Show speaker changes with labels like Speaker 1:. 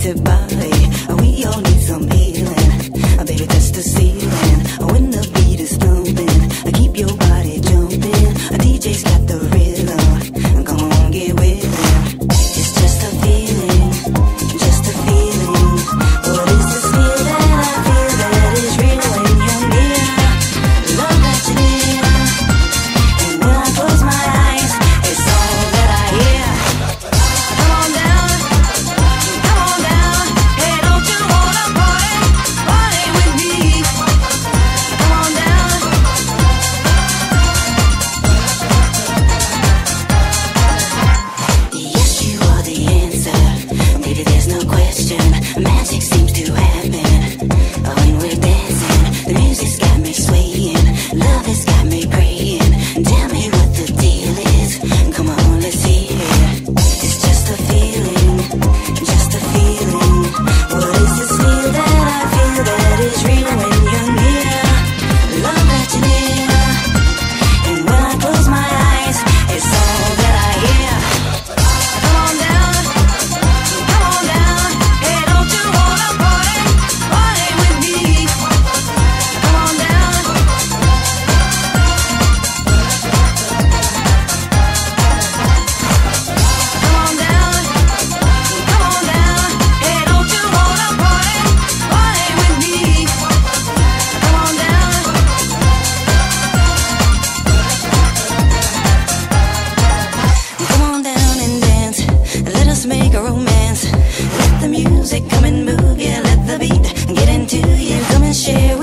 Speaker 1: tainted body. We all need some healing. Baby, touch the ceiling. When the beat is thumping, keep your body jumping. DJ's got the rhythm. Come on, get with it. It's just a feeling, just a feeling. What is this feel that I feel that is real when you're near? Love that you're near. And when I close my eyes, it's all that I hear. Come on down, come on down. Hey, don't you wanna party, party with me? Come on down. Yes, you are the answer. Maybe there's no question. Magic seems to happen when we're dancing. The music's got me swaying. Love has got me praying. Tell me what the deal is. Come on, let's hear it. It's just a feeling, just a feeling. What is this feel that I feel that is real when you're near? Love that you're near. And when I close my eyes, it's all that I hear. Come on down, come on down. Hey, don't you wanna party, party with me? Come on down. Come on down, come on down. Hey, don't you wanna party, party with me? Come on down. Come on down and dance. Let us make a romance. Let the music come and move you. Let the beat get into you. Come and share